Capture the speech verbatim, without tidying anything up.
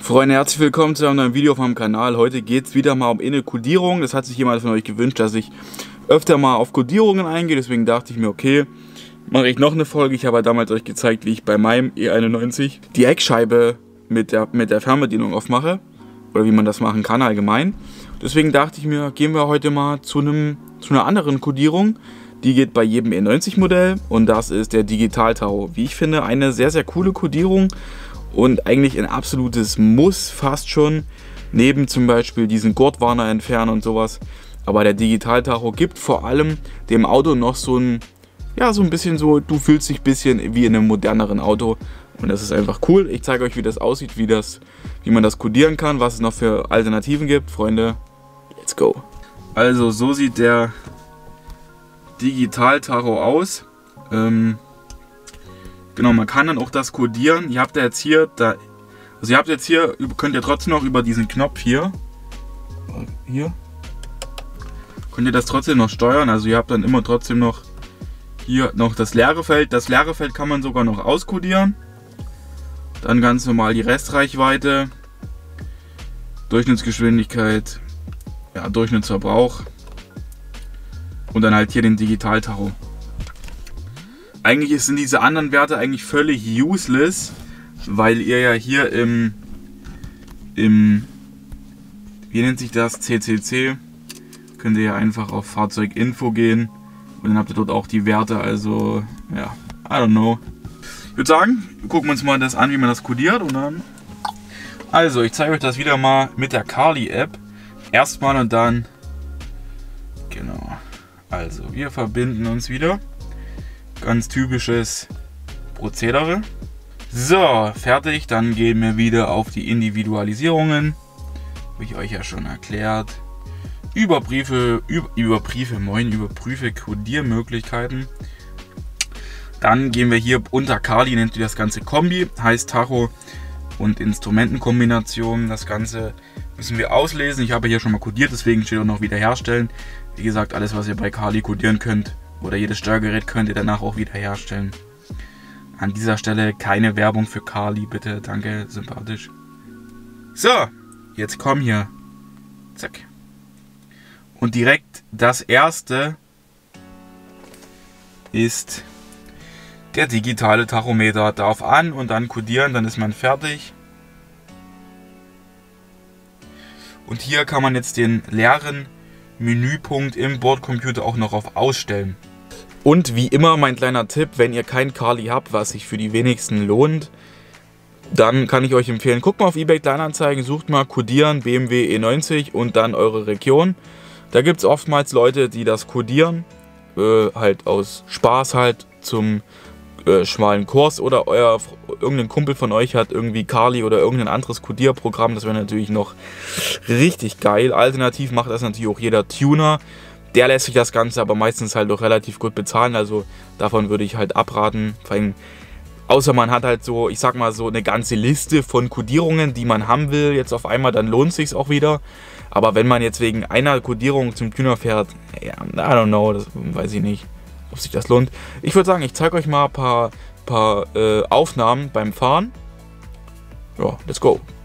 Freunde, herzlich willkommen zu einem neuen Video auf meinem Kanal. Heute geht es wieder mal um eine Kodierung. Das hat sich jemand von euch gewünscht, dass ich öfter mal auf Kodierungen eingehe. Deswegen dachte ich mir, okay, mache ich noch eine Folge. Ich habe ja damals euch gezeigt, wie ich bei meinem E einundneunzig die Heckscheibe mit der, mit der Fernbedienung aufmache. Oder wie man das machen kann allgemein. Deswegen dachte ich mir, gehen wir heute mal zu, einem, zu einer anderen Kodierung. Die geht bei jedem E neunzig Modell und das ist der Digital-Tacho. Wie ich finde, eine sehr, sehr coole Kodierung. Und eigentlich ein absolutes Muss fast schon, neben zum Beispiel diesen Gurtwarner entfernen und sowas. Aber der Digital-Tacho gibt vor allem dem Auto noch so ein, ja, so ein bisschen so, du fühlst dich ein bisschen wie in einem moderneren Auto. Und das ist einfach cool. Ich zeige euch, wie das aussieht, wie, das, wie man das kodieren kann, was es noch für Alternativen gibt. Freunde, let's go. Also so sieht der Digital-Tacho aus. Ähm, Genau, man kann dann auch das kodieren. Ihr habt ja jetzt hier, da, also ihr habt jetzt hier, könnt ihr trotzdem noch über diesen Knopf hier, hier, könnt ihr das trotzdem noch steuern. Also ihr habt dann immer trotzdem noch hier noch das leere Feld. Das leere Feld kann man sogar noch auskodieren. Dann ganz normal die Restreichweite, Durchschnittsgeschwindigkeit, ja, Durchschnittsverbrauch und dann halt hier den Digital-Tacho. Eigentlich sind diese anderen Werte eigentlich völlig useless, weil ihr ja hier im, im, wie nennt sich das, C C C, könnt ihr ja einfach auf Fahrzeuginfo gehen und dann habt ihr dort auch die Werte, also ja, I don't know. Ich würde sagen, wir gucken uns mal das an, wie man das kodiert und dann, also ich zeige euch das wieder mal mit der Carli-App, erstmal und dann, genau, also wir verbinden uns wieder. Ganz typisches Prozedere. So, fertig. Dann gehen wir wieder auf die Individualisierungen. Habe ich euch ja schon erklärt. Überprüfe, über, überprüfe, moin, überprüfe Kodiermöglichkeiten. Dann gehen wir hier unter Carli, nennt ihr das Ganze Kombi. Heißt Tacho und Instrumentenkombination. Das Ganze müssen wir auslesen. Ich habe hier schon mal kodiert, deswegen steht auch noch wiederherstellen. Wie gesagt, alles, was ihr bei Carli kodieren könnt. Oder jedes Steuergerät könnt ihr danach auch wieder herstellen. An dieser Stelle keine Werbung für Carli, bitte. Danke, sympathisch. So, jetzt komm hier. Zack. Und direkt das erste ist der digitale Tachometer. Darf an und dann kodieren, dann ist man fertig. Und hier kann man jetzt den leeren Menüpunkt im Bordcomputer auch noch auf Ausstellen. Und wie immer mein kleiner Tipp, wenn ihr kein Carli habt, was sich für die wenigsten lohnt, dann kann ich euch empfehlen, guckt mal auf eBay Kleinanzeigen, sucht mal Kodieren B M W E neunzig und dann eure Region. Da gibt es oftmals Leute, die das kodieren, äh, halt aus Spaß halt zum äh, schmalen Kurs oder euer irgendein Kumpel von euch hat irgendwie Carli oder irgendein anderes Kodierprogramm, das wäre natürlich noch richtig geil. Alternativ macht das natürlich auch jeder Tuner. Der lässt sich das Ganze aber meistens halt auch relativ gut bezahlen, also davon würde ich halt abraten. Vor allem, außer man hat halt so, ich sag mal so eine ganze Liste von Kodierungen, die man haben will, jetzt auf einmal, dann lohnt es sich auch wieder. Aber wenn man jetzt wegen einer Kodierung zum Tuner fährt, ja, I don't know, das weiß ich nicht, ob sich das lohnt. Ich würde sagen, ich zeige euch mal ein paar, paar äh, Aufnahmen beim Fahren. Ja, let's go.